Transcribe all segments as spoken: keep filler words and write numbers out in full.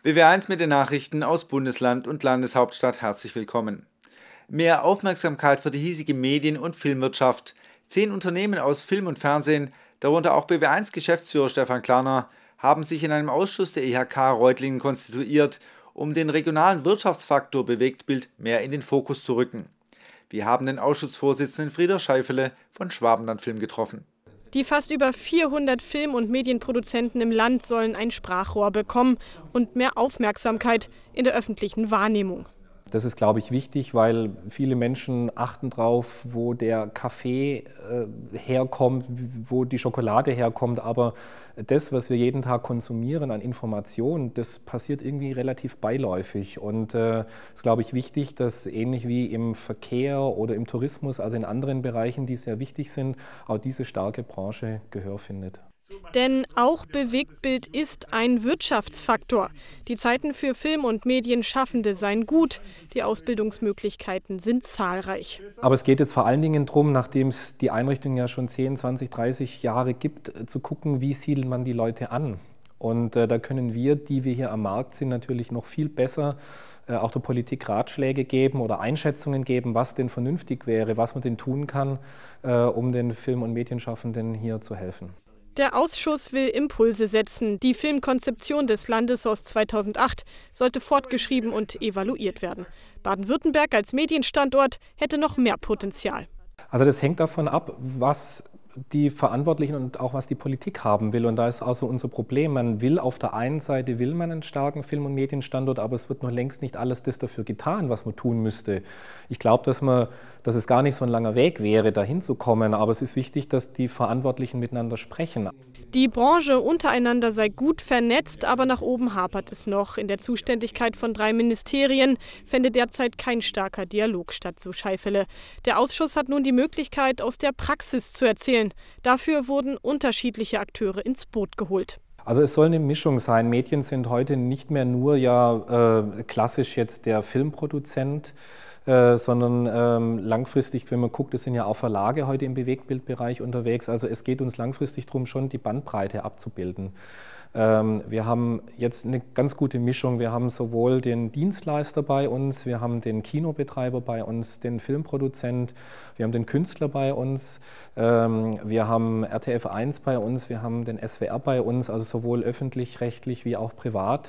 B W eins mit den Nachrichten aus Bundesland und Landeshauptstadt. Herzlich willkommen. Mehr Aufmerksamkeit für die hiesige Medien- und Filmwirtschaft. Zehn Unternehmen aus Film und Fernsehen, darunter auch B W eins Geschäftsführer Stefan Klarner, haben sich in einem Ausschuss der I H K Reutlingen konstituiert, um den regionalen Wirtschaftsfaktor Bewegtbild mehr in den Fokus zu rücken. Wir haben den Ausschussvorsitzenden Frieder Scheifele von Schwabenland Film getroffen. Die fast über vierhundert Film- und Medienproduzenten im Land sollen ein Sprachrohr bekommen und mehr Aufmerksamkeit in der öffentlichen Wahrnehmung. Das ist, glaube ich, wichtig, weil viele Menschen achten darauf, wo der Kaffee äh, herkommt, wo die Schokolade herkommt. Aber das, was wir jeden Tag konsumieren an Informationen, das passiert irgendwie relativ beiläufig. Und es äh, ist, glaube ich, wichtig, dass ähnlich wie im Verkehr oder im Tourismus, also in anderen Bereichen, die sehr wichtig sind, auch diese starke Branche Gehör findet. Denn auch Bewegtbild ist ein Wirtschaftsfaktor. Die Zeiten für Film- und Medienschaffende seien gut. Die Ausbildungsmöglichkeiten sind zahlreich. Aber es geht jetzt vor allen Dingen darum, nachdem es die Einrichtung ja schon zehn, zwanzig, dreißig Jahre gibt, zu gucken, wie siedelt man die Leute an. Und äh, da können wir, die wir hier am Markt sind, natürlich noch viel besser äh, auch der Politik Ratschläge geben oder Einschätzungen geben, was denn vernünftig wäre, was man denn tun kann, äh, um den Film- und Medienschaffenden hier zu helfen. Der Ausschuss will Impulse setzen. Die Filmkonzeption des Landes aus zweitausendacht sollte fortgeschrieben und evaluiert werden. Baden-Württemberg als Medienstandort hätte noch mehr Potenzial. Also das hängt davon ab, was die Verantwortlichen und auch was die Politik haben will. Und da ist also unser Problem. Man will auf der einen Seite will man einen starken Film- und Medienstandort, aber es wird noch längst nicht alles das dafür getan, was man tun müsste. Ich glaube, dass man, dass es gar nicht so ein langer Weg wäre, dahin zu kommen. Aber es ist wichtig, dass die Verantwortlichen miteinander sprechen. Die Branche untereinander sei gut vernetzt, aber nach oben hapert es noch. In der Zuständigkeit von drei Ministerien fände derzeit kein starker Dialog statt, so Scheifele. Der Ausschuss hat nun die Möglichkeit, aus der Praxis zu erzählen. Dafür wurden unterschiedliche Akteure ins Boot geholt. Also es soll eine Mischung sein. Medien sind heute nicht mehr nur ja äh, klassisch jetzt der Filmproduzent, Äh, sondern ähm, langfristig, wenn man guckt, es sind ja auch Verlage heute im Bewegtbildbereich unterwegs. Also es geht uns langfristig darum, schon die Bandbreite abzubilden. Ähm, wir haben jetzt eine ganz gute Mischung. Wir haben sowohl den Dienstleister bei uns, wir haben den Kinobetreiber bei uns, den Filmproduzent, wir haben den Künstler bei uns, ähm, wir haben R T F eins bei uns, wir haben den S W R bei uns, also sowohl öffentlich-rechtlich wie auch privat.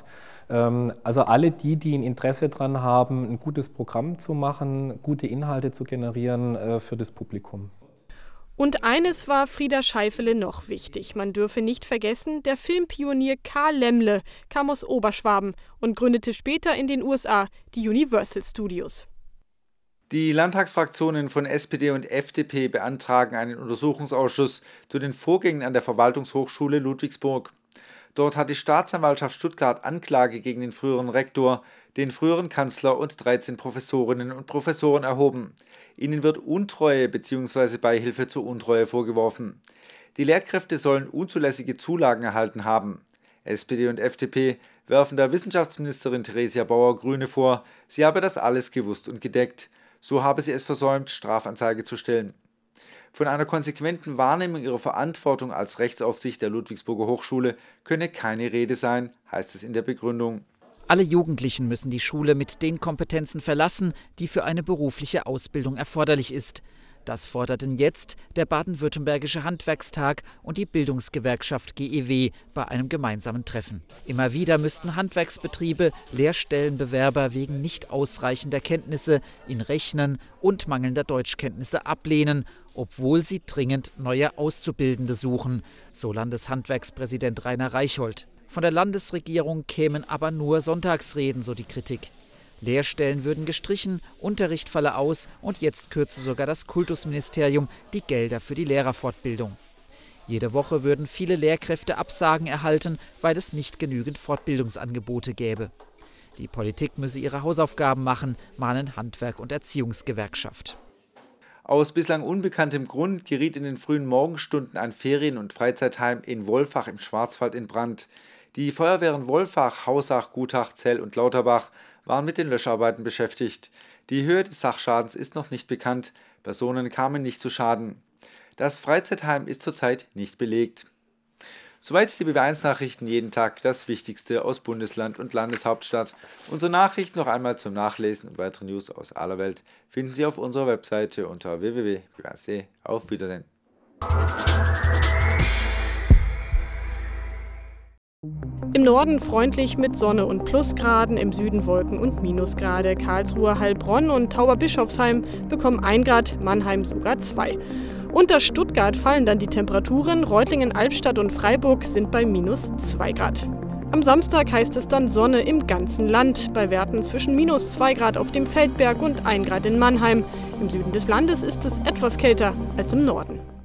Also alle die, die ein Interesse daran haben, ein gutes Programm zu machen, gute Inhalte zu generieren äh, für das Publikum. Und eines war Frieder Scheifele noch wichtig. Man dürfe nicht vergessen, der Filmpionier Karl Laemmle kam aus Oberschwaben und gründete später in den U S A die Universal Studios. Die Landtagsfraktionen von S P D und F D P beantragen einen Untersuchungsausschuss zu den Vorgängen an der Verwaltungshochschule Ludwigsburg. Dort hat die Staatsanwaltschaft Stuttgart Anklage gegen den früheren Rektor, den früheren Kanzler und dreizehn Professorinnen und Professoren erhoben. Ihnen wird Untreue bzw. Beihilfe zur Untreue vorgeworfen. Die Lehrkräfte sollen unzulässige Zulagen erhalten haben. S P D und F D P werfen der Wissenschaftsministerin Theresia Bauer-Grüne vor, sie habe das alles gewusst und gedeckt. So habe sie es versäumt, Strafanzeige zu stellen. Von einer konsequenten Wahrnehmung ihrer Verantwortung als Rechtsaufsicht der Ludwigsburger Hochschule könne keine Rede sein, heißt es in der Begründung. Alle Jugendlichen müssen die Schule mit den Kompetenzen verlassen, die für eine berufliche Ausbildung erforderlich ist. Das forderten jetzt der Baden-Württembergische Handwerkstag und die Bildungsgewerkschaft G E W bei einem gemeinsamen Treffen. Immer wieder müssten Handwerksbetriebe Lehrstellenbewerber wegen nicht ausreichender Kenntnisse in Rechnen und mangelnder Deutschkenntnisse ablehnen, obwohl sie dringend neue Auszubildende suchen, so Landeshandwerkspräsident Rainer Reichhold. Von der Landesregierung kämen aber nur Sonntagsreden, so die Kritik. Lehrstellen würden gestrichen, Unterricht falle aus und jetzt kürze sogar das Kultusministerium die Gelder für die Lehrerfortbildung. Jede Woche würden viele Lehrkräfte Absagen erhalten, weil es nicht genügend Fortbildungsangebote gäbe. Die Politik müsse ihre Hausaufgaben machen, mahnen Handwerk und Erziehungsgewerkschaft. Aus bislang unbekanntem Grund geriet in den frühen Morgenstunden ein Ferien- und Freizeitheim in Wolfach im Schwarzwald in Brand. Die Feuerwehren Wolfach, Hausach, Gutach, Zell und Lauterbach waren mit den Löscharbeiten beschäftigt. Die Höhe des Sachschadens ist noch nicht bekannt. Personen kamen nicht zu Schaden. Das Freizeitheim ist zurzeit nicht belegt. Soweit die B W eins Nachrichten jeden Tag, das Wichtigste aus Bundesland und Landeshauptstadt. Unsere Nachrichten noch einmal zum Nachlesen und weitere News aus aller Welt finden Sie auf unserer Webseite unter w w w punkt b w eins punkt d e. Auf Wiedersehen. Im Norden freundlich mit Sonne und Plusgraden, im Süden Wolken und Minusgrade. Karlsruhe, Heilbronn und Tauberbischofsheim bekommen ein Grad, Mannheim sogar zwei. Unter Stuttgart fallen dann die Temperaturen, Reutlingen, Albstadt und Freiburg sind bei minus zwei Grad. Am Samstag heißt es dann Sonne im ganzen Land, bei Werten zwischen minus zwei Grad auf dem Feldberg und ein Grad in Mannheim. Im Süden des Landes ist es etwas kälter als im Norden.